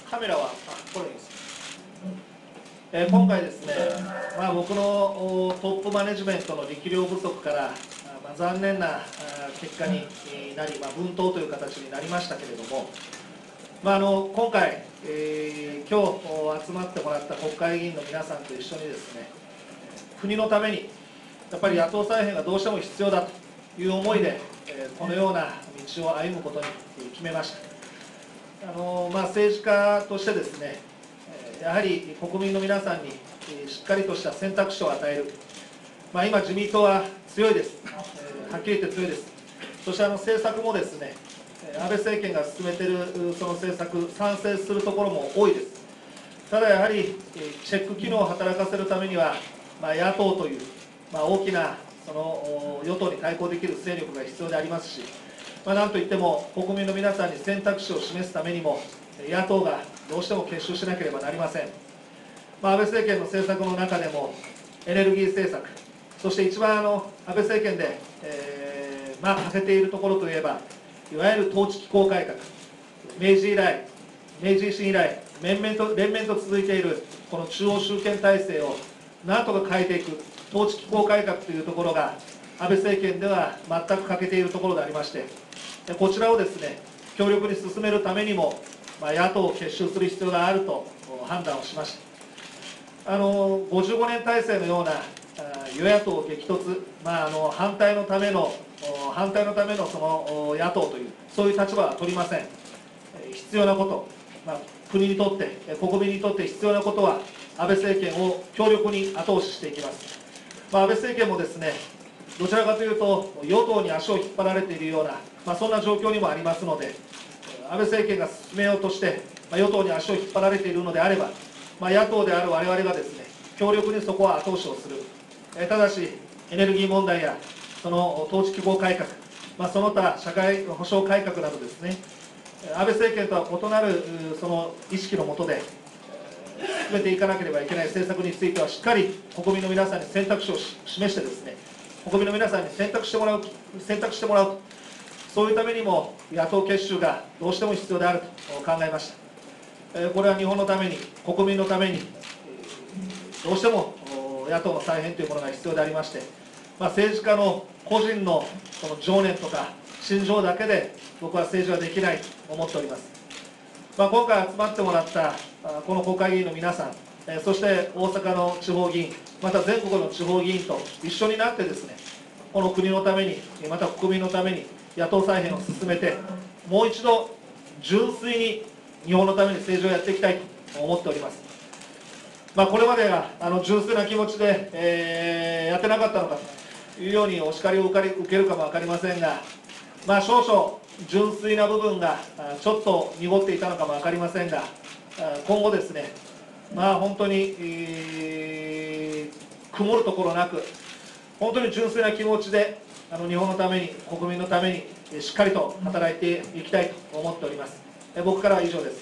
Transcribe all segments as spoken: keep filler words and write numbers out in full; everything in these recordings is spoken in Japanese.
カメラは、あ、これです。えー、今回ですね、まあ、僕のトップマネジメントの力量不足から、まあ、残念な結果になり、まあ、分党という形になりましたけれども、まあ、あの今回、えー、今日集まってもらった国会議員の皆さんと一緒にですね、国のためにやっぱり野党再編がどうしても必要だという思いで、えー、このような道を歩むことに決めました。あのまあ、政治家としてですね、やはり国民の皆さんにしっかりとした選択肢を与える、まあ、今、自民党は強いです、はっきり言って強いです、そしてあの政策もですね、安倍政権が進めているその政策、賛成するところも多いです。ただやはり、チェック機能を働かせるためには、まあ、野党という、まあ、大きなその与党に対抗できる勢力が必要でありますし、まあ、なんといっても国民の皆さんに選択肢を示すためにも、野党がどうしても結集しなければなりません。まあ、安倍政権の政策の中でも、エネルギー政策、そして一番あの安倍政権で、えーまあ、欠けているところといえば、いわゆる統治機構改革、明治以来、明治維新以来、連綿と連綿と続いているこの中央集権体制をなんとか変えていく、統治機構改革というところが、安倍政権では全く欠けているところでありまして、こちらをですね、強力に進めるためにも、まあ、野党を結集する必要があると判断をしました。あのごじゅうごねん体制のような与野党激突、まあ、あの反対のための、反対のためのその野党という、そういう立場は取りません。必要なこと、まあ、国にとって、国民にとって必要なことは、安倍政権を強力に後押ししていきます。まあ、安倍政権もですね、どちらかというと、与党に足を引っ張られているような、まあ、そんな状況にもありますので、安倍政権が進めようとして、まあ、与党に足を引っ張られているのであれば、まあ、野党である我々がですね、強力にそこは後押しをする。えただし、エネルギー問題や、その統治機構改革、まあ、その他社会保障改革などですね、安倍政権とは異なるその意識の下で、進めていかなければいけない政策については、しっかり国民の皆さんに選択肢を示してですね、国民の皆さんに選択してもらう、選択してもらうと、そういうためにも野党結集がどうしても必要であると考えました。これは日本のために、国民のために、どうしても野党の再編というものが必要でありまして、まあ、政治家の個人のその情念とか心情だけで、僕は政治はできないと思っております。まあ、今回集まってもらったこの国会議員の皆さん、そして大阪の地方議員、また全国の地方議員と一緒になってですね、この国のために、また国民のために野党再編を進めて、もう一度純粋に日本のために政治をやっていきたいと思っております。まあ、これまでがあの純粋な気持ちで、えー、やってなかったのかというようにお叱りを受けるかも分かりませんが、まあ、少々純粋な部分がちょっと濁っていたのかも分かりませんが、今後ですね、まあ、本当に、えー、曇るところなく、本当に純粋な気持ちであの日本のために、国民のためにしっかりと働いていきたいと思っております。僕からは以上です。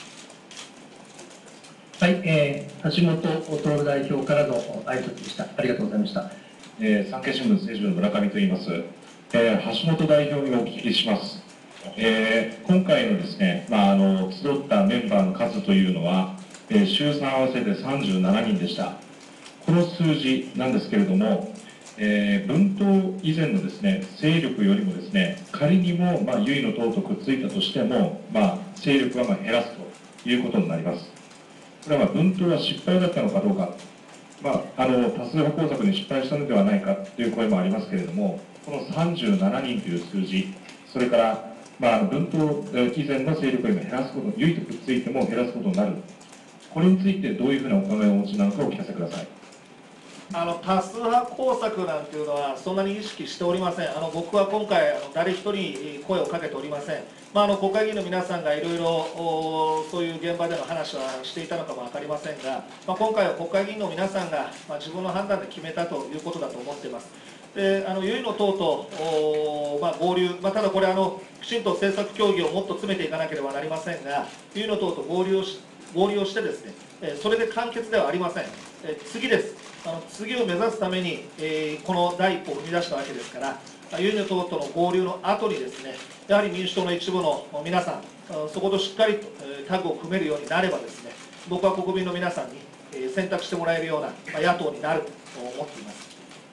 はい、えー、橋本徹代表からの挨拶でした。ありがとうございました。 えー、産経新聞政治部の村上と言います。えー、橋本代表にお聞きします。えー、今回のですね、まあ、あの集ったメンバーの数というのは、えー、衆参合わせてさんじゅうななにんでした。この数字なんですけれども、えー、分党以前のですね勢力よりもですね、仮にも、まあ、唯の党とくっついたとしても、まあ、勢力はまあ減らすということになります。これはまあ分党は失敗だったのかどうか、まあ、あの多数派工作に失敗したのではないかという声もありますけれども、このさんじゅうななにんという数字、それから、まあ、分党以前の勢力よりも減らすこと、唯とくっついても減らすことになる、これについてどういうふうなお考えをお持ちなのかお聞かせください。 あの多数派工作なんていうのはそんなに意識しておりません。あの僕は今回あの誰一人声をかけておりません。まあ、あの国会議員の皆さんがいろいろそういう現場での話はしていたのかも分かりませんが、まあ、今回は国会議員の皆さんが、まあ、自分の判断で決めたということだと思っています。であの唯の党と、まあ、合流、まあ、ただこれあの、きちんと政策協議をもっと詰めていかなければなりませんが、唯の党と合流をし合流をしてですね、えそれで完結ではありません。え次です。あの次を目指すために、えこの第一歩を踏み出したわけですから、ユン党との合流の後にですね、やはり民主党の一部の皆さん、そことしっかりとタッグを組めるようになればですね、僕は国民の皆さんに選択してもらえるような野党になると思っています。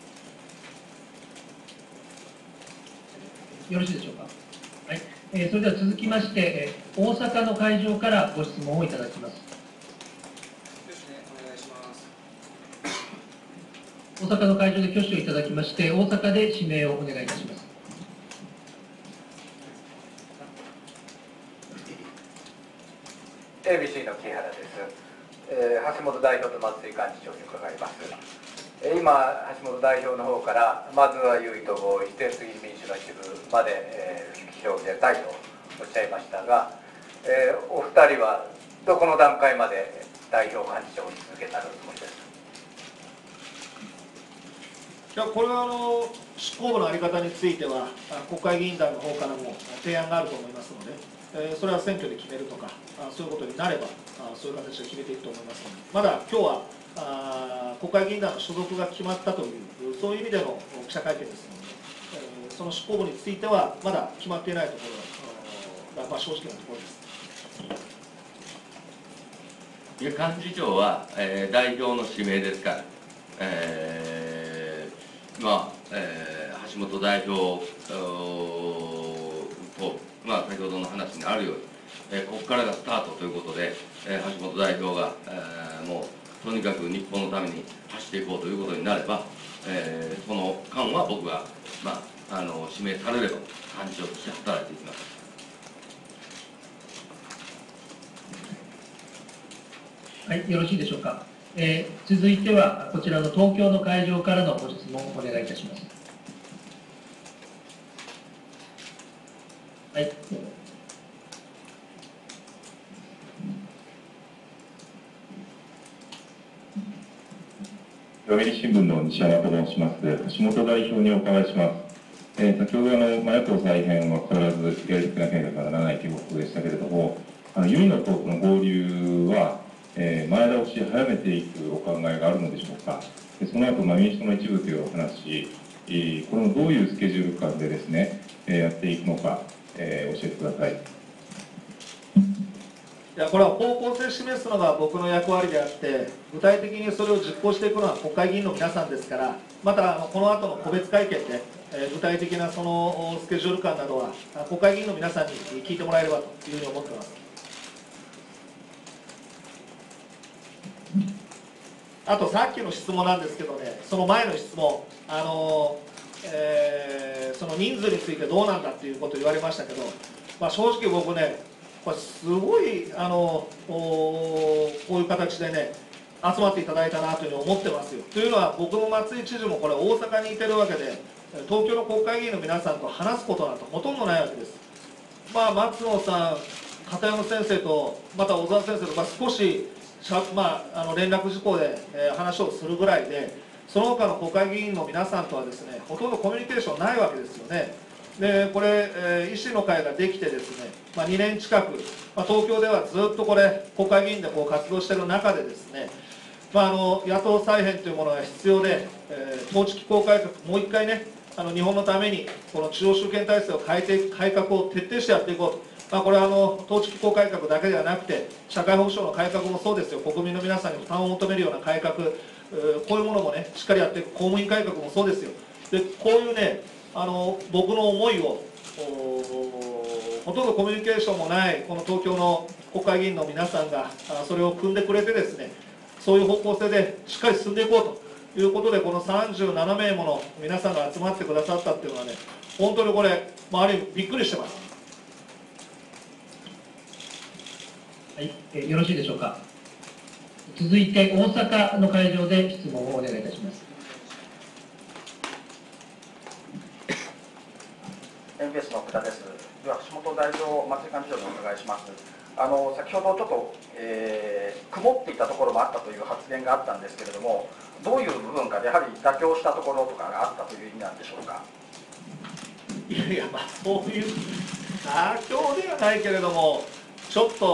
よろしいでしょうか。はい、えー、それでは続きまして、えー、大阪の会場からご質問をいただきます。 ですね、お願いします。 大阪の会場で挙手をいただきまして、大阪で指名をお願いいたします。 エービーシー の木原です、えー、橋本代表と松井幹事長に伺います。えー、今、橋本代表の方から、まずは優位と合意して、次に民主の一部まで、えー、広げたいとおっしゃいましたが、えー、お二人はどこの段階まで代表幹事長に続けたるつもりですか。 いやこれはあの執行部の在り方については、国会議員団の方からも提案があると思いますので、えー、それは選挙で決めるとか、あそういうことになれば、あそういう形で決めていくと思いますので、まだ今日はあ国会議員団の所属が決まったという、そういう意味での記者会見ですので、えー、その執行部については、まだ決まっていないところが、まあ、正直なところです。 いや幹事長は、えー、代表の指名ですから、えーまあえー、橋本代表と、まあ、先ほどの話にあるように、えー、ここからがスタートということで、えー、橋本代表が、えー、もうとにかく日本のために走っていこうということになれば、えー、その間は僕が、まあ、あの指名されれば幹事長として働いていきます。 はい、よろしいでしょうか。えー、続いては、こちらの東京の会場からのご質問をお願いいたします。はい。 読売新聞の西山と申します。橋本代表にお伺いします。えー、先ほどあの、まあ、野党再編は必ずやりなければならないということでしたけれども、あのユンの党との合流は、えー、前倒し早めていくお考えがあるのでしょうか。でその後、まあ、民主党の一部というお話、えー、これもどういうスケジュール感でですね、えー、やっていくのか、えー、教えてください。 いやこれは方向性を示すのが僕の役割であって、具体的にそれを実行していくのは国会議員の皆さんですから、またこの後の個別会見で、えー、具体的なそのスケジュール感などは、国会議員の皆さんに聞いてもらえればというふうに思っています。あとさっきの質問なんですけどね、その前の質問、あのえー、その人数についてどうなんだっていうことを言われましたけど、まあ、正直僕ね、これすごいあのこういう形でね、集まっていただいたなというふうに思ってますよ。というのは、僕も松井知事もこれ、大阪にいてるわけで、東京の国会議員の皆さんと話すことなんてほとんどないわけです。まあ、松野さん、片山先生と、また小沢先生と、まあ、少しまあ、あの連絡事項で、えー、話をするぐらいで、その他の国会議員の皆さんとはですね、ほとんどコミュニケーションないわけですよね。でこれ、えー、維新の会ができてですね、まあ、にねん近く、まあ、東京ではずっとこれ国会議員でこう活動している中でですね、まあ、あの野党再編というものが必要で、えー、統治機構改革、もう一回ね、あの日本のためにこの中央集権体制を変えて改革を徹底してやっていこうと。まあ、これはあの統治機構改革だけではなくて、社会保障の改革もそうですよ、国民の皆さんに負担を求めるような改革、こういうものもね、しっかりやっていく、公務員改革もそうですよ、でこういうね、あの僕の思いを、ほとんどコミュニケーションもない、この東京の国会議員の皆さんが、それを組んでくれて、ですねそういう方向性でしっかり進んでいこうということで、このさんじゅうななめいもの皆さんが集まってくださったっていうのはね、本当にこれ、まあ、ある意味、びっくりしてます。 はい、えー、よろしいでしょうか。続いて大阪の会場で質問をお願いいたします。 エヌビーエス の奥田です。では橋本代表、松井幹事長にお伺いします。あの先ほどちょっと、えー、曇っていたところもあったという発言があったんですけれども、どういう部分かでやはり妥協したところとかがあったという意味なんでしょうか。 いやいや、まあ、そういう妥協ではないけれども、ちょっと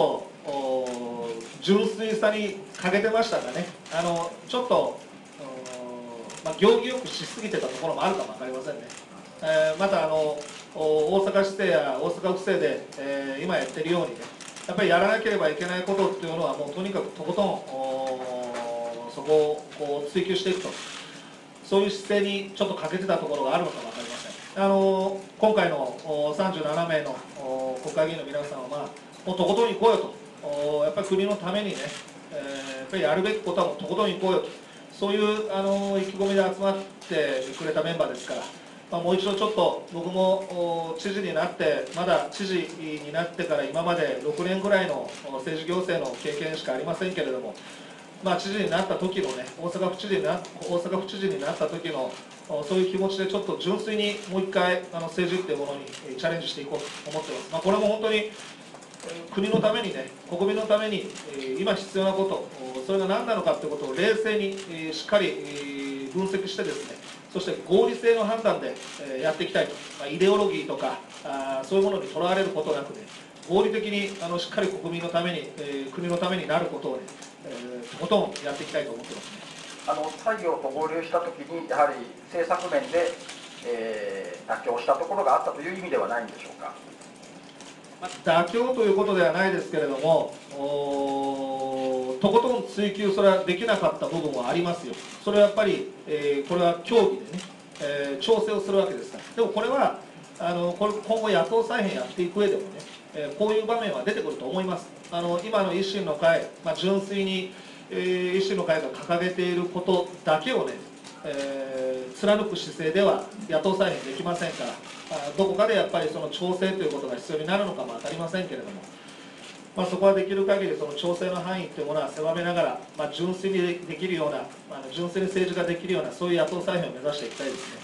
お純粋さに欠けてましたがね、あのちょっと、まあ、行儀よくしすぎてたところもあるかも分かりませんね。えーまたあの大阪市政や大阪府政で、えー今やってるようにね、やっぱりやらなければいけないことっていうのはもうとにかくとことんおそこをこう追求していくと、そういう姿勢にちょっと欠けてたところがあるのかも分かりません。あの今回のおさんじゅうななめいのお国会議員の皆さんは、まあ、もうとことん行こうよと、おやっぱり国のためにね、えーやっぱりやるべきことはもうとことん行こうよと、そういうあの意気込みで集まってくれたメンバーですから、まあ、もう一度ちょっと僕も知事になってまだ知事になってから今までろくねんぐらいの政治行政の経験しかありませんけれども、まあ、知事になった時のね、大阪府知事にな大阪府知事になった時のそういう気持ちでちょっと純粋にもう一回あの政治っていうものにチャレンジしていこうと思ってます。まあ、これも本当に国のためにね、国民のために今必要なこと、それが何なのかということを冷静にしっかり分析してですね、そして合理性の判断でやっていきたいと、まあ、イデオロギーとかあそういうものにとらわれることなくね、合理的にあのしっかり国民のために、えー、国のためになることをね、えー、とことんやっていきたいと思ってますね。 あの採用と合流したときに、やはり政策面で、えー、妥協したところがあったという意味ではないんでしょうか。 妥協ということではないですけれども、とことん追求、それはできなかった部分はありますよ。それはやっぱり、えー、これは協議でね、えー、調整をするわけですから。でもこれはあのこれ今後野党再編やっていく上でもね、えー、こういう場面は出てくると思います。あの今の維新の会、まあ、純粋に、えー、維新の会が掲げていることだけをね、えー、貫く姿勢では野党再編できませんから、あどこかでやっぱりその調整ということが必要になるのかも分かりませんけれども、まあ、そこはできる限りその調整の範囲というものは狭めながら、まあ、純粋にできるような、あの純粋に政治ができるような、そういう野党再編を目指していきたいですね。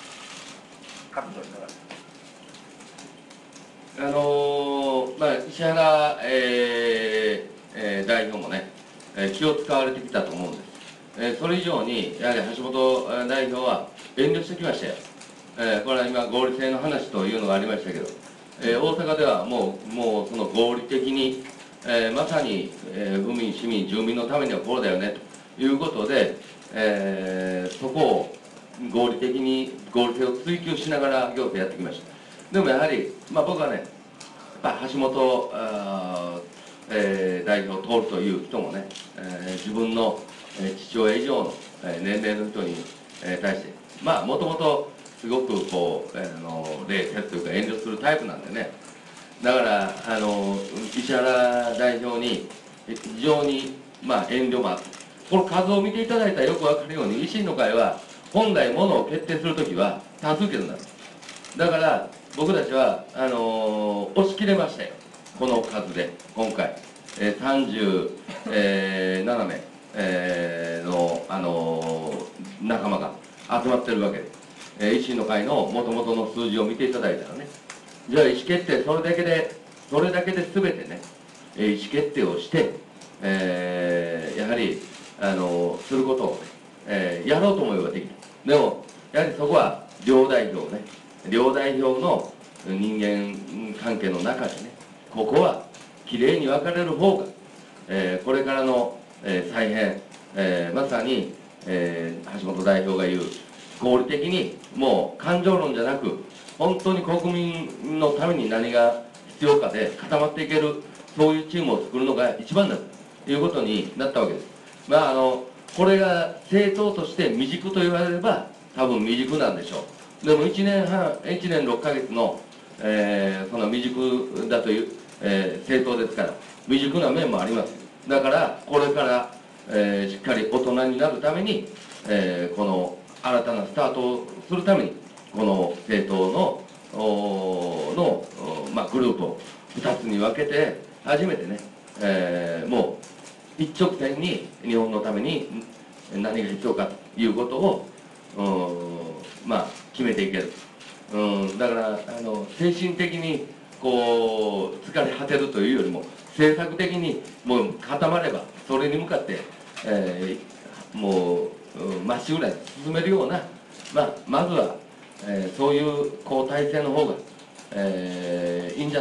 あのーまあ、石原、えーえー、代表もね、えー気を使われてきたと思うんです、えーそれ以上にやはり橋本代表は遠慮してきましたよ、えーこれは今合理性の話というのがありましたけど、えー大阪ではもう、もうその合理的に、えーまさに、えー、府民、市民、住民のためにはこうだよねということで、えーそこを合理的に合理性を追求しながら行政やってきました。でもやはり、まあ、僕はね、やっぱ橋本、あえー代表を通るという人もね、えー自分の、えー父親以上の、えー年齢の人に、えー対して、まあ、もともとすごくこう、えー、の冷静というか遠慮するタイプなんでね、だからあの石原代表に非常に、まあ、遠慮もあって、この数を見ていただいたらよく分かるように、維新の会は本来ものを決定するときは多数決になる。だから僕たちはあのー押し切れましたよ、この数で今回、えー、さんじゅうななめい、えーの、あのー仲間が集まってるわけで、えー維新の会のもともとの数字を見ていただいたらね、じゃあ意思決定それだけでそれだけで全てね、えー意思決定をして、えーやはり、あのーすることをね、えーやろうと思えばできる。でもやはりそこは両代表ね、両代表の人間関係の中でね、ここはきれいに分かれる方が、えーこれからの、えー再編、えーまさに、えー橋本代表が言う合理的にもう感情論じゃなく、本当に国民のために何が必要かで固まっていける、そういうチームを作るのが一番だということになったわけです。まああのこれが政党として未熟と言われれば多分未熟なんでしょう。でもいちねんはんいちねんろっかげつの、えー、その未熟だという、えー、政党ですから未熟な面もあります。だからこれから、えーしっかり大人になるために、えーこの新たなスタートをするためにこの政党のおの、おまあ、グループをふたつに分けて初めてね、えーもう一直線に日本のために何が必要かということをうんまあ決めていける。うんだからあの精神的にこう疲れ果てるというよりも政策的にもう固まればそれに向かって、えーもうまっしぐらに進めるような、まあ、まずは、えーそういうこう体制の方が、えーいいんじゃないかと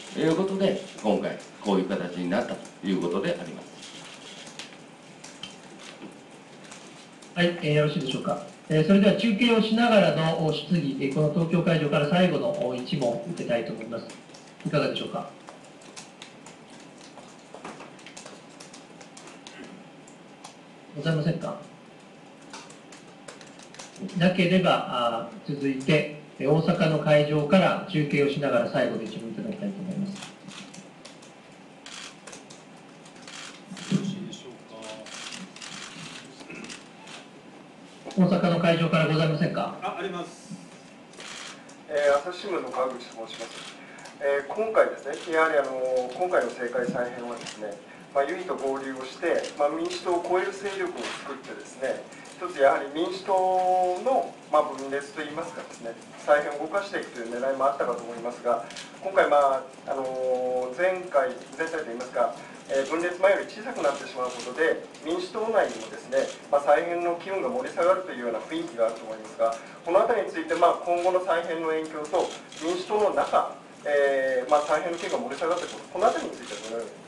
いうことで、今回、こういう形になったということであります。 はい、えーよろしいでしょうか。えーそれでは中継をしながらの質疑、えーこの東京会場から最後のいち問受けたいと思います。いかがでしょうか。ございませんか。なければ、あ続いて、えー大阪の会場から中継をしながら最後のいち問いただきたいと思います。 よろしいでしょうか。 大阪の会場からございませんか。 あ、あります。 えー、朝日新聞の川口と申します。えー、今回ですね、やはりあの今回の政界再編はですね、まあ、ユイと合流をして、まあ、民主党を超える勢力を作ってですね、一つやはり民主党の、まあ、分裂といいますかですね、再編を動かしていくという狙いもあったかと思いますが、今回、まああの前回、前回といいますか、えー、分裂前より小さくなってしまうことで、民主党内にもですね、まあ、再編の機運が盛り下がるというような雰囲気があると思いますが、このあたりについて、まあ、今後の再編の影響と、民主党の中、えーまあ、再編の機運が盛り下がっていくこと、このあたりについてはどのように。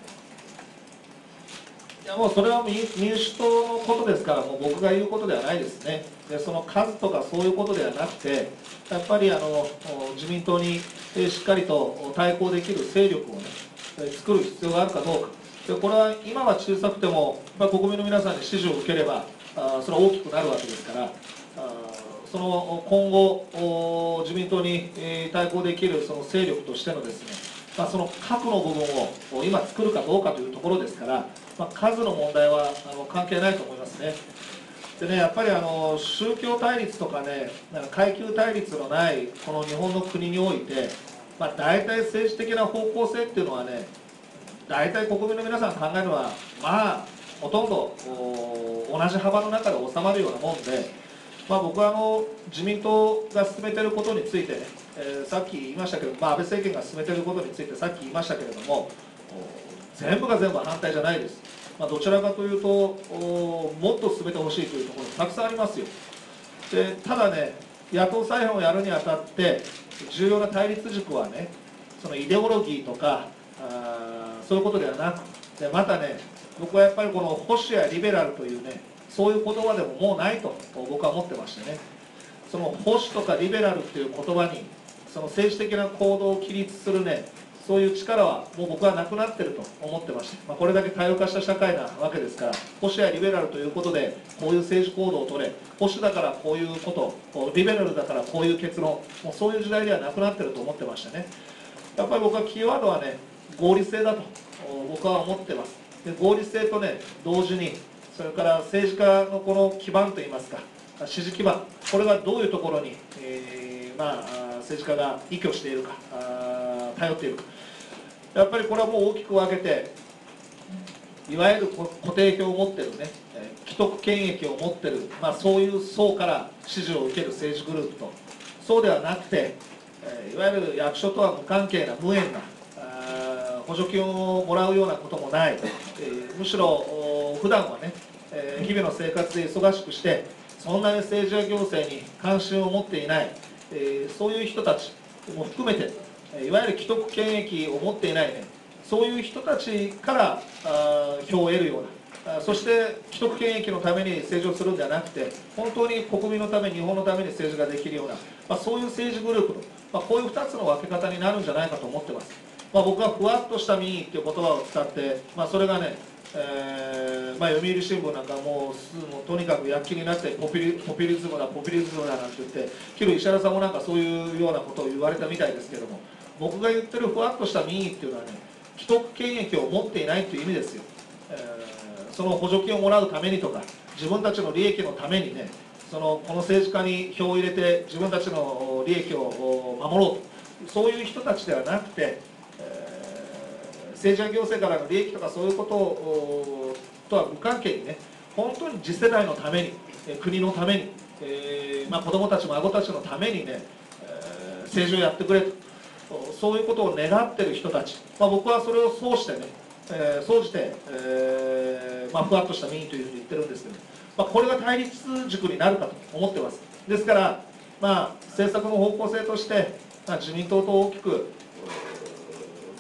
いやもうそれは民民主党のことですから、もう僕が言うことではないですね。でその数とかそういうことではなくて、やっぱりあの自民党にえしっかりと対抗できる勢力を、ね、作る必要があるかどうか。でこれは今は小さくても、まあ、国民の皆さんに支持を受ければ、あそれは大きくなるわけですから、あその今後、自民党に対抗できるその勢力としてのですね、まあ、その核の部分を今作るかどうかというところですから、まあ、数の問題はあの関係ないと思いますね。でね、やっぱりあの宗教対立とかね、なんか階級対立のないこの日本の国において、まあ、大体政治的な方向性っていうのはね、大体国民の皆さん考えるのは、まあ、ほとんど同じ幅の中で収まるようなもんで、まあ、僕はあの自民党が進めていることについてね、えー、さっき言いましたけど、まあ、安倍政権が進めていることについてさっき言いましたけれども、全部が全部反対じゃないです。まあ、どちらかというと、もっと進めてほしいというところたくさんありますよ。でただね、野党再編をやるにあたって重要な対立軸はね、そのイデオロギーとかあそういうことではなくて、またね、僕はやっぱりこの保守やリベラルというね、そういう言葉でももうないと僕は思ってましてね、その保守とかリベラルっていう言葉にその政治的な行動を規律するね、そういう力はもう僕はなくなっていると思ってまして、まあ、これだけ多様化した社会なわけですから、保守やリベラルということでこういう政治行動を取れ、保守だからこういうこと、リベラルだからこういう結論、もうそういう時代ではなくなっていると思ってましてね、やっぱり僕はキーワードはね、合理性だと僕は思ってます。で合理性とね、同時にそれから政治家のこの基盤といいますか、支持基盤、これがどういうところに、えーまあ、政治家が依拠しているか、頼っているか、やっぱりこれはもう大きく分けて、いわゆる固定票を持っているね、既得権益を持っている、まあ、そういう層から支持を受ける政治グループと、そうではなくて、いわゆる役所とは無関係な、無縁な、補助金をもらうようなこともない、むしろ普段はね、日々の生活で忙しくして、そんなに政治や行政に関心を持っていない、そういう人たちも含めて、いわゆる既得権益を持っていないね、そういう人たちから票を得るような、そして既得権益のために政治をするんではなくて、本当に国民のため、日本のために政治ができるような、まあ、そういう政治グループの、まあ、こういうふたつの分け方になるんじゃないかと思ってます。まあ、僕はふわっとした民意という言葉を使って、まあ、それがね、えーまあ、読売新聞なんかもう、もうとにかく躍起になってポピュリ、ポピュリズムだ、ポピュリズムだなんて言って、昨日石原さんもなんかそういうようなことを言われたみたいですけれども、僕が言ってるふわっとした民意っていうのはね、既得権益を持っていないという意味ですよ。えー、その補助金をもらうためにとか、自分たちの利益のためにね、そのこの政治家に票を入れて自分たちの利益を守ろうと、そういう人たちではなくて、政治や行政からの利益とかそういうこととは無関係にね、本当に次世代のために、国のために、えーまあ、子どもたち、孫たちのためにね、えー、政治をやってくれと、そういうことを願っている人たち、まあ、僕はそれを総してね、えー、総じて、えーまあ、ふわっとした民意というふうに言ってるんですけど、まあ、これが対立軸になるかと思ってます。ですから、まあ、政策の方向性として、まあ、自民党と大きく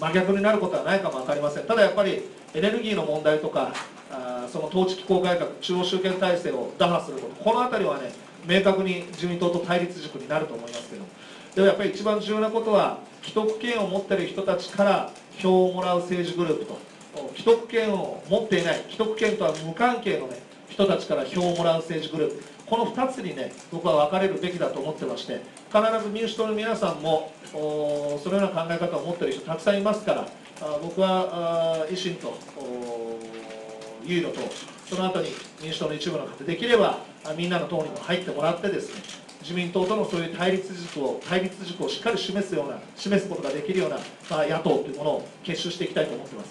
真逆になることはないかも分かりません。ただやっぱりエネルギーの問題とか、あその統治機構改革、中央集権体制を打破すること、このあたりはね、明確に自民党と対立軸になると思いますけど、でもやっぱり一番重要なことは、既得権を持っている人たちから票をもらう政治グループと、既得権を持っていない、既得権とは無関係の、ね、人たちから票をもらう政治グループ、このふたつにね、僕は分かれるべきだと思ってまして、必ず民主党の皆さんも、そのような考え方を持っている人、たくさんいますから、僕は維新とユーロと、その後に民主党の一部の方、できればみんなの党にも入ってもらってですね、自民党とのそういう対立軸を、対立軸をしっかり示すような、示すことができるような、まあ、野党というものを結集していきたいと思っています。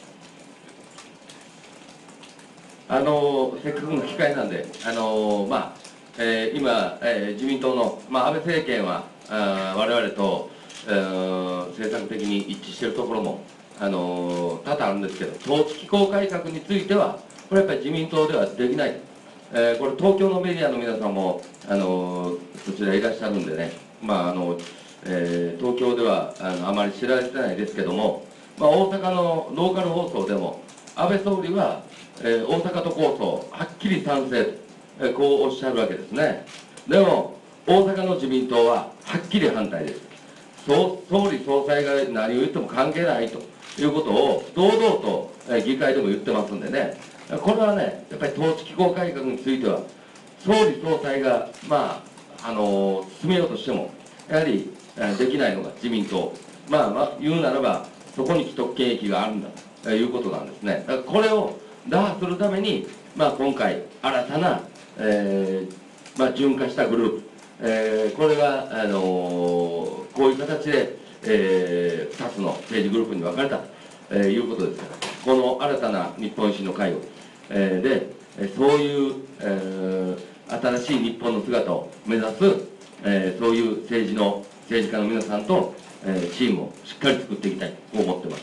あのせっかくの機会なんで、あのまあえー、今、えー、自民党の、まあ、安倍政権は、あ我々と、えー、政策的に一致しているところも、あの多々あるんですけど、統治機構改革については、これやっぱり自民党ではできない、えー、これ、東京のメディアの皆さんも、あのそちらいらっしゃるんでね、まああのえー、東京ではあのあまり知られてないですけども、まあ、大阪のローカル放送でも、安倍総理は、えー、大阪都構想、はっきり賛成と、えー、こうおっしゃるわけですね。でも、大阪の自民党ははっきり反対です。総総理総裁が何を言っても関係ないということを堂々と、えー、議会でも言ってますんでね、これはね、やっぱり統治機構改革については、総理総裁が、まああのー、進めようとしても、やはり、えー、できないのが自民党、まあ、まあ、言うならば、そこに既得権益があるんだということなんですね。だからこれを打破するために、まあ、今回、新たな、えーまあ、順化したグループ、えー、これが、あのー、こういう形で、えー、ふたつの政治グループに分かれたと、えー、いうことですから、この新たな日本維新の会を、えー、で、そういう、えー、新しい日本の姿を目指す、えー、そういう政治の政治家の皆さんと、えー、チームをしっかり作っていきたいと思っています。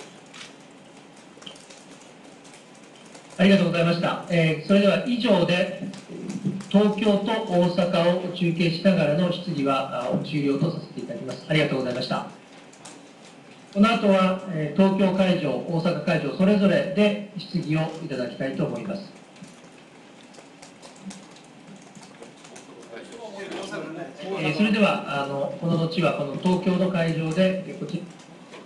ありがとうございました。えー、それでは以上で、東京と大阪を中継しながらの質疑は終了とさせていただきます。ありがとうございました。この後は、えー、東京会場、大阪会場、それぞれで質疑をいただきたいと思います。えー、それではあの、この後はこの東京の会場で、こちら。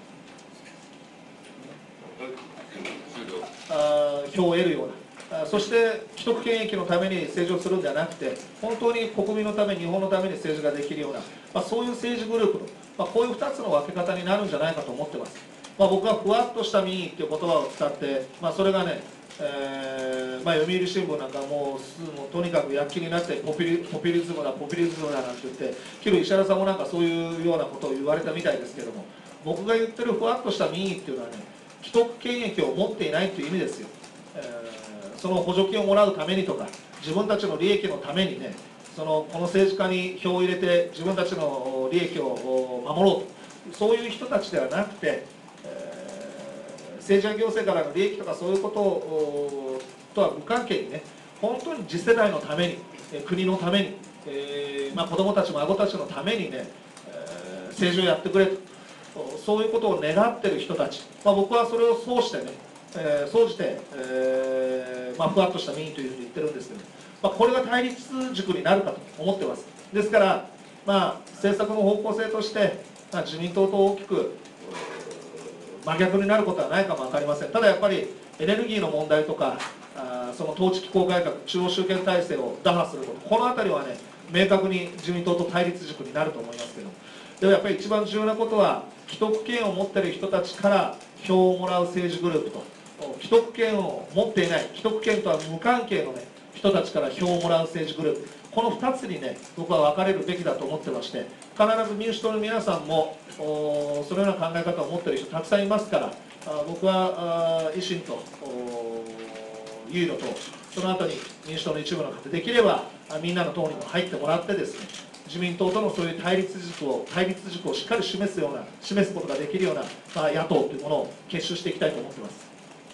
あ票を得るような、あそして既得権益のために政治をするんではなくて、本当に国民のため、日本のために政治ができるような、まあ、そういう政治グループの、まあ、こういうふたつの分け方になるんじゃないかと思ってます。まあ、僕はふわっとした民意という言葉を使って、まあ、それがね、えーまあ、読売新聞なんかもう、もうとにかく躍起になってポピュリ、ポピュリズムだ、ポピュリズムだなんて言って、昨日石原さんもなんかそういうようなことを言われたみたいですけども、僕が言ってるふわっとした民意っていうのはね、既得権益を持っていないという意味ですよ。えー、その補助金をもらうためにとか、自分たちの利益のためにね、そのこの政治家に票を入れて、自分たちの利益を守ろうと、そういう人たちではなくて、えー、政治や行政からの利益とか、そういうこととは無関係にね、本当に次世代のために、国のために、えーまあ、子どもたち、孫たちのためにね、えー、政治をやってくれと。そういうことを願っている人たち、まあ、僕はそれを総してね、えー、総じて、えーまあ、ふわっとした民意というふうに言ってるんですけど、まあ、これが対立軸になるかと思ってます。ですから、まあ、政策の方向性として、まあ、自民党と大きく真逆になることはないかも分かりません。ただやっぱりエネルギーの問題とか、あその統治機構改革、中央集権体制を打破すること、このあたりはね、明確に自民党と対立軸になると思いますけど、でもやっぱり一番重要なことは、既得権を持っている人たちから票をもらう政治グループと、既得権を持っていない、既得権とは無関係の、ね、人たちから票をもらう政治グループ、このふたつにね、僕は分かれるべきだと思ってまして、必ず民主党の皆さんも、そのような考え方を持っている人、たくさんいますから、僕は維新とユーロと、その後に民主党の一部の方、できればみんなの党にも入ってもらってですね、自民党とのそういう対立軸を対立軸をしっかり示すような示すことができるような、まあ、野党というものを結集していきたいと思っています。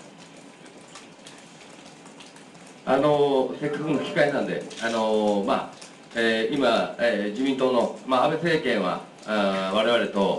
あのせっかくの機会なんで、あのまあえー、今、えー、自民党の、まあ、安倍政権はあ我々と、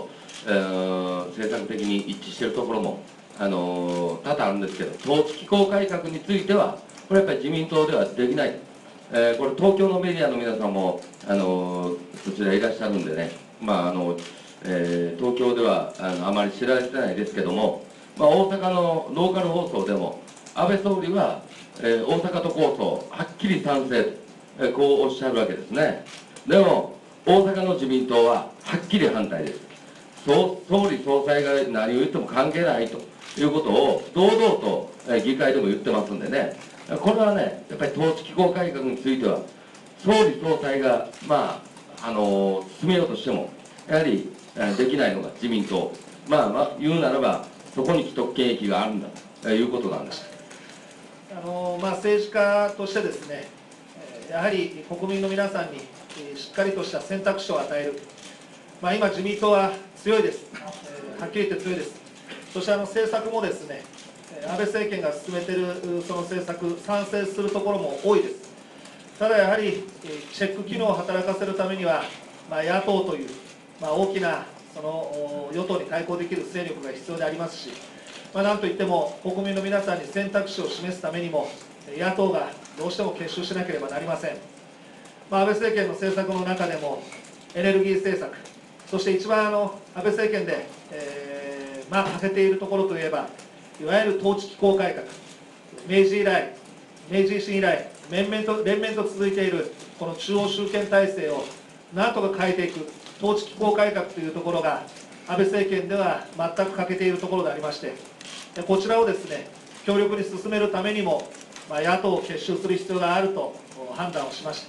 えー政策的に一致しているところも、あのー多々あるんですけど、統治機構改革については、これやっぱり自民党ではできない、えーこれ、東京のメディアの皆さんも、あのーそちらいらっしゃるんでね、まああのえー東京ではあのあまり知られてないですけども、まあ、大阪のローカル放送でも、安倍総理は、えー大阪都構想、はっきり賛成と、えーこうおっしゃるわけですね。でも、大阪の自民党ははっきり反対です。総総理総裁が何を言っても関係ないということを堂々とえー議会でも言ってますんでね、これはね、やっぱり統治機構改革については、総理総裁が、まああのー進めようとしても、やはりえーできないのが自民党、まあ、まあ、言うならば、そこに既得権益があるんだということなんです。 あのまあ、政治家としてですね、えーやはり国民の皆さんにえーしっかりとした選択肢を与える、まあ、今、自民党は強いです、えーはっきり言って強いです、そしてあの政策もですね、えー安倍政権が進めているその政策、賛成するところも多いです。ただやはり、えーチェック機能を働かせるためには、まあ、野党という、まあ、大きなそのお与党に対抗できる勢力が必要でありますし、まあ、なんといっても国民の皆さんに選択肢を示すためにも、野党がどうしても結集しなければなりません。まあ、安倍政権の政策の中でも、エネルギー政策、そして一番あの安倍政権で、えーまあ、欠けているところといえば、いわゆる統治機構改革、明治以来、明治維新以来、連綿と連綿と続いているこの中央集権体制をなんとか変えていく、統治機構改革というところが、安倍政権では全く欠けているところでありまして、こちらをですね、強力に進めるためにも、まあ、野党を結集する必要があると判断をしました。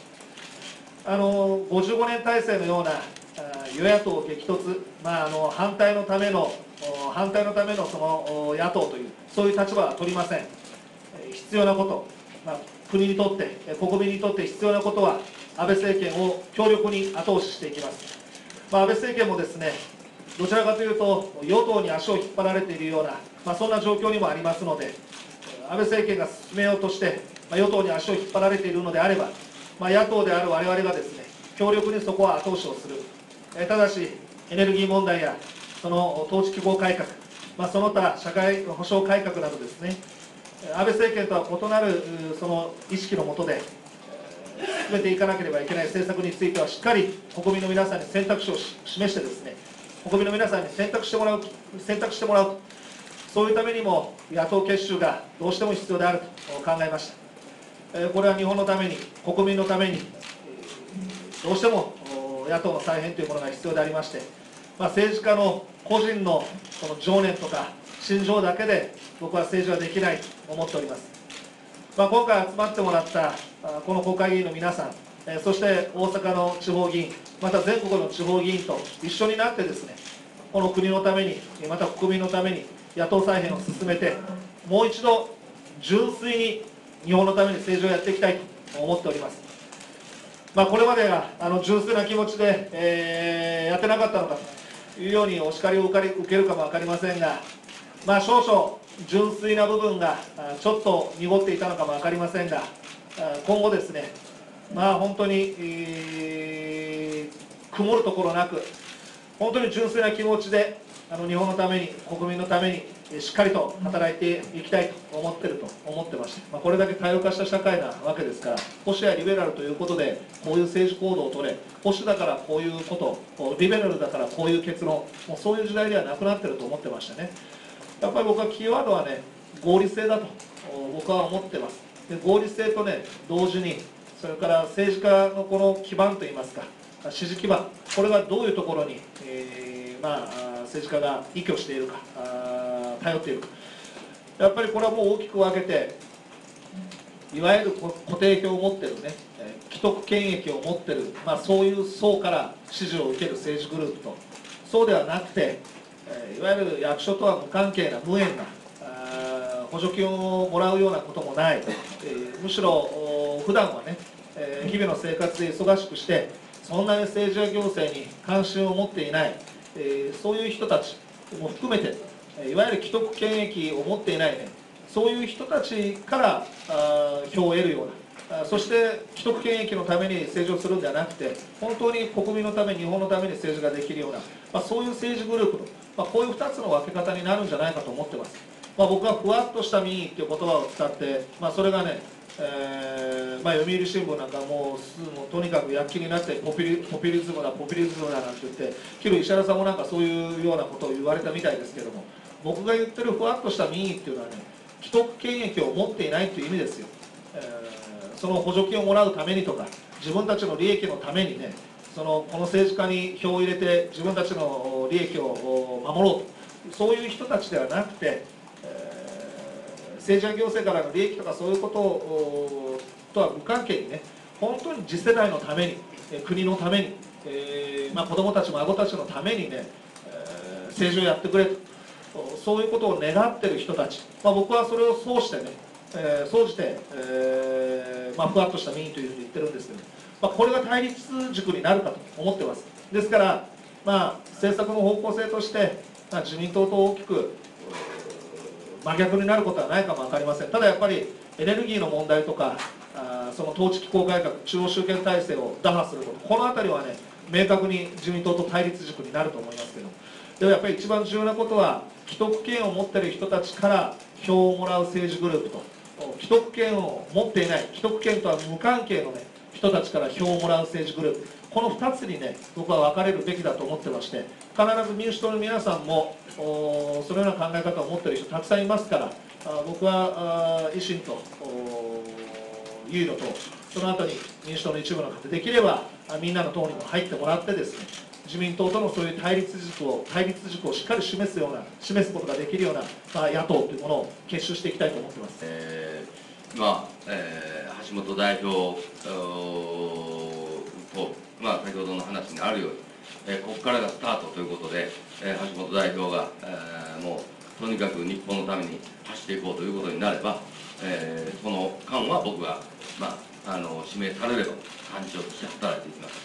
あのごじゅうごねん体制のような与野党激突、まあ、あの反対のための反対のためのその野党というそういう立場は取りません。必要なこと、まあ、国にとって国民にとって必要なことは安倍政権を強力に後押ししていきます。まあ、安倍政権もですね、どちらかというと与党に足を引っ張られているような、まあ、そんな状況にもありますので、安倍政権が進めようとして、まあ、与党に足を引っ張られているのであれば、まあ、野党である我々がですね、強力にそこは後押しをする。えただし、エネルギー問題やその統治機構改革、まあ、その他社会保障改革などですね、安倍政権とは異なるその意識の下で進めていかなければいけない政策については、しっかり国民の皆さんに選択肢を示してですね、国民の皆さんに選択してもらう、選択してもらう、そういうためにも野党結集がどうしても必要であると考えました。これは日本のために、国民のために、どうしても野党の再編というものが必要でありまして、まあ、政治家の個人のその情念とか心情だけで僕は政治はできないと思っております。まあ、今回集まってもらったこの国会議員の皆さん、そして大阪の地方議員、また全国の地方議員と一緒になってですね、この国のために、また国民のために野党再編を進めて、もう一度純粋に日本のために政治をやっていきたいと思っております。まあ、これまでがあの純粋な気持ちで、えーやってなかったのかというようにお叱りを受けるかも分かりませんが、まあ、少々純粋な部分がちょっと濁っていたのかも分かりませんが、今後ですね、まあ、本当に、えー曇るところなく、本当に純粋な気持ちであの日本のために、国民のためにしっかりと働いていきたいと思っていると思ってまして、まあ、これだけ多様化した社会なわけですから、保守やリベラルということでこういう政治行動を取れ、保守だからこういうこと、リベラルだからこういう結論、もうそういう時代ではなくなっていると思ってましたね。やっぱり僕はキーワードはね、合理性だと僕は思ってます。で、合理性とね、同時に、それから政治家のこの基盤といいますか、支持基盤、これがどういうところに、えーまあ、政治家が依拠しているか、頼っているか、やっぱりこれはもう大きく分けて、いわゆる固定票を持っているね、既得権益を持っている、まあ、そういう層から支持を受ける政治グループと、そうではなくて、いわゆる役所とは無関係な、無縁な、補助金をもらうようなこともない、むしろ普段はね、日々の生活で忙しくして、そんなに政治や行政に関心を持っていない、そういう人たちも含めて、いわゆる既得権益を持っていないね、そういう人たちから票を得るような、 そして既得権益のために政治をするんではなくて、本当に国民のため、日本のために政治ができるような、まあ、そういう政治グループの、まあ、こういうふたつの分け方になるんじゃないかと思ってます。まあ、僕はふわっとした民意という言葉を使って、まあ、それがね、えーまあ、読売新聞なんかもう、もうとにかく躍起になってポピュリ、ポピュリズムだ、ポピュリズムだなんて言って、昨日石原さんもなんかそういうようなことを言われたみたいですけれども、僕が言ってるふわっとした民意っていうのはね、既得権益を持っていないという意味ですよ。えー、その補助金をもらうためにとか、自分たちの利益のためにね、そのこの政治家に票を入れて、自分たちの利益を守ろうと、そういう人たちではなくて、政治や行政からの利益とかそういうこととは無関係にね、本当に次世代のために、国のために、えーまあ、子どもたち、孫たちのためにね、えー、政治をやってくれと、そういうことを願っている人たち、まあ、僕はそれを総してね、えー、総じて、えーまあ、ふわっとした民意というふうに言ってるんですけど、まあ、これが対立軸になるかと思ってます。ですから、まあ、政策の方向性として、まあ、自民党と大きく真逆になることはないかも分かりません。ただやっぱりエネルギーの問題とか、あその統治機構改革、中央集権体制を打破すること、このあたりはね、明確に自民党と対立軸になると思いますけど、でもやっぱり一番重要なことは、既得権を持っている人たちから票をもらう政治グループと、既得権を持っていない、既得権とは無関係の、ね、人たちから票をもらう政治グループ、このふたつにね、僕は分かれるべきだと思ってまして、必ず民主党の皆さんも、そのような考え方を持っている人たくさんいますから、僕は維新とユーロと、その後に民主党の一部の方、できればみんなの党にも入ってもらってですね、自民党とのそういう対立軸を、対立軸をしっかり示すような、示すことができるような、まあ、野党というものを結集していきたいと思っています。 えー、まあ、えー、橋本代表と、まあ、先ほどの話にあるように、えー、ここからがスタートということで、えー、橋本代表が、えー、もうとにかく日本のために走っていこうということになれば、えー、その間は僕が、まあ、あの指名されれば幹事長として働いていきます。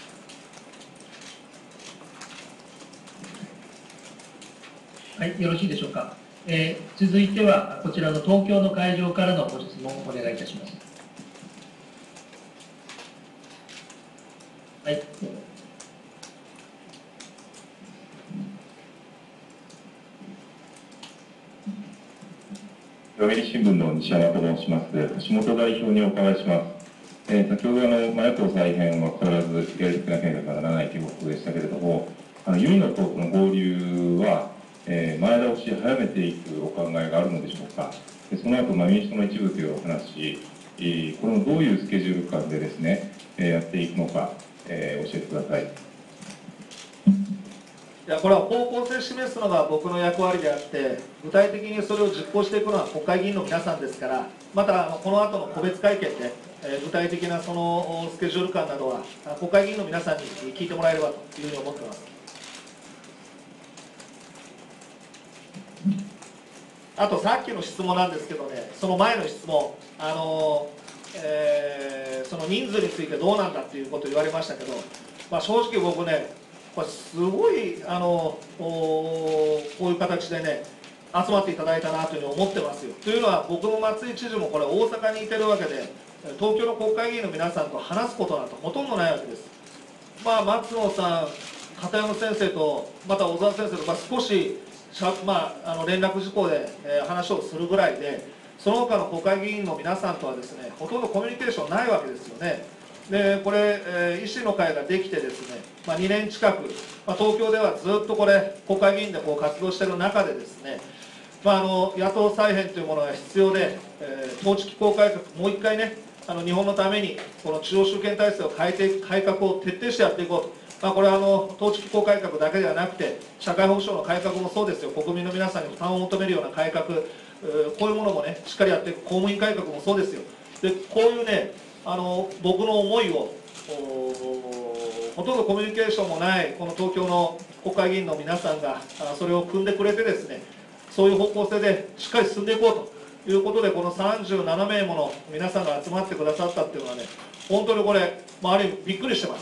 はい、よろしいでしょうか。えー、続いては、こちらの東京の会場からのご質問をお願いいたします。はい。 読売新聞の西山と申します。橋本代表にお伺いします。えー、先ほどあの、まあ、野党再編は必ずやりなければならないということでしたけれども、あのユニの党との合流は、えー、前倒し早めていくお考えがあるのでしょうか。でその後、まあ、民主党の一部というお話、えー、これもどういうスケジュール感でですね、えー、やっていくのか、えー、教えてください。 いやこれは方向性を示すのが僕の役割であって、具体的にそれを実行していくのは国会議員の皆さんですから、またこの後の個別会見で、えー、具体的なそのスケジュール感などは、国会議員の皆さんに聞いてもらえればというふうに思っています。あとさっきの質問なんですけどね、その前の質問、あのえー、その人数についてどうなんだっていうことを言われましたけど、まあ、正直僕ね、これすごいあのこういう形でね、集まっていただいたなというふうに思ってますよ。というのは、僕も松井知事もこれ、大阪にいてるわけで、東京の国会議員の皆さんと話すことなんてほとんどないわけです。まあ、松野さん、片山先生と、また小沢先生と、まあ、少ししゃ、まあ、あの連絡事項で、えー、話をするぐらいで、その他の国会議員の皆さんとはですね、ほとんどコミュニケーションないわけですよね。でこれ、えー、維新の会ができてですね、まあ、にねん近く、まあ、東京ではずっとこれ国会議員でこう活動している中でですね、まあ、あの野党再編というものが必要で、えー、統治機構改革、もう一回ね、あの日本のためにこの中央集権体制を変えていく改革を徹底してやっていこうと、まあ、これはあの統治機構改革だけではなくて、社会保障の改革もそうですよ、国民の皆さんに負担を求めるような改革、こういうものもね、しっかりやっていく、公務員改革もそうですよ。でこういうね、あの僕の思いをほとんどコミュニケーションもないこの東京の国会議員の皆さんがそれを組んでくれてですね、そういう方向性でしっかり進んでいこうということで、このさんじゅうななめいもの皆さんが集まってくださったっていうのはね、本当にこれ、まあ、ある意味びっくりしてます。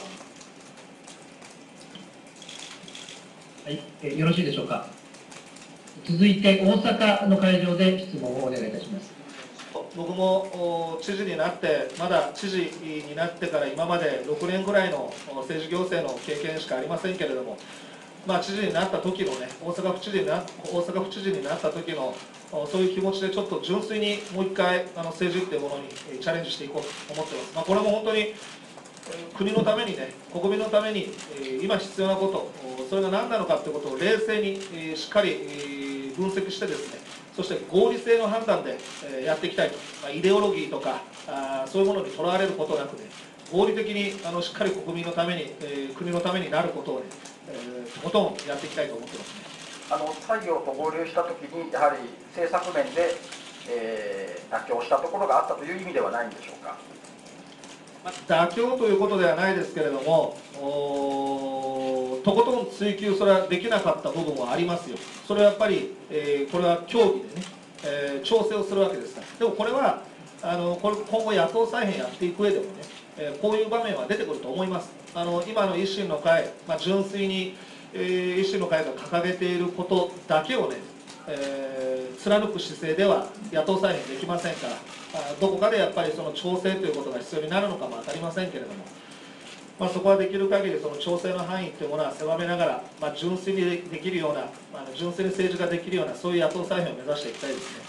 はい、えよろしいでしょうか。続いて大阪の会場で質問をお願いいたします。 僕も知事になって、まだ知事になってから今までろくねんぐらいの政治行政の経験しかありませんけれども、まあ、知事になった時のね、大阪府知事にな大阪府知事になった時のそういう気持ちで、ちょっと純粋にもう一回あの政治っていうものにチャレンジしていこうと思ってます。まあ、これも本当に国のためにね、国民のために今必要なこと、それが何なのかということを冷静にしっかり分析してですね、そして合理性の判断でやっていきたいと、まあ、イデオロギーとかあそういうものにとらわれることなくね、合理的にあのしっかり国民のために、えー、国のためになることをね、えー、とことんやっていきたいと思ってますね。 あの採用と合流したときに、やはり政策面で、えー、妥協したところがあったという意味ではないんでしょうか。 妥協ということではないですけれども、とことん追求、それはできなかった部分はありますよ。それはやっぱり、えー、これは協議でね、えー、調整をするわけですから。でもこれはあのこれ今後野党再編やっていく上でもね、えー、こういう場面は出てくると思います。あの今の維新の会、まあ、純粋に、えー、維新の会が掲げていることだけをね、えー、貫く姿勢では野党再編できませんから、あどこかでやっぱりその調整ということが必要になるのかも分かりませんけれども、まあ、そこはできる限りその調整の範囲というものは狭めながら、まあ、純粋にできるような、あの純粋に政治ができるような、そういう野党再編を目指していきたいですね。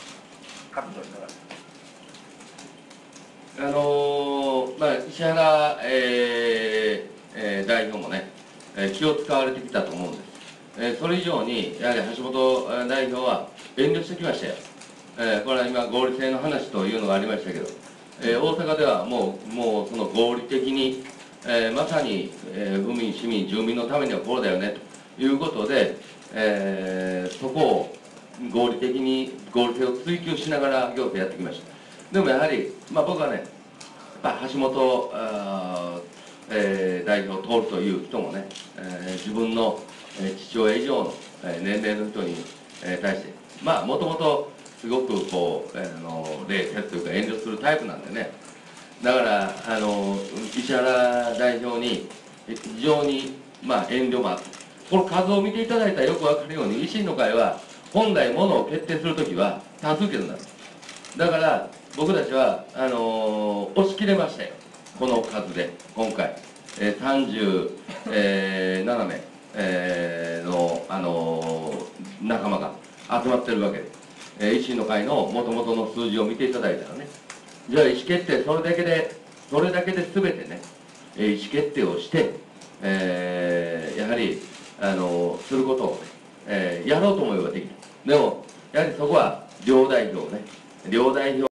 あのーまあ、石原、えーえー、代表もね、えー、気を使われてきたと思うんです、えー、それ以上にやはり橋本代表は遠慮してきましたよ、えー、これは今合理性の話というのがありましたけど、えー、大阪ではもう、もうその合理的に、えー、まさに、えー、府民、市民、住民のためにはこうだよねということで、えー、そこを合理的に合理性を追求しながら行政やってきました。でもやはり、まあ、僕はね、やっぱ橋本、えー、代表を通るという人もね、えー、自分の、えー、父親以上の、えー、年齢の人に、えー、対して、まあ、もともとすごくこう、えー、の冷静というか遠慮するタイプなんでね、だからあの石原代表に非常に、まあ、遠慮もあって、この数を見ていただいたらよく分かるように、維新の会は本来ものを決定するときは多数決になる。だから僕たちはあのー、押し切れましたよ、この数で今回、えー、さんじゅうななめい、えー、の、あのー、仲間が集まってるわけで、えー、維新の会のもともとの数字を見ていただいたらね、じゃあ意思決定それだけでそれだけで全てね、えー、意思決定をして、えー、やはり、あのー、することをね、えー、やろうと思えばできる。でもやはりそこは両代表ね、両代表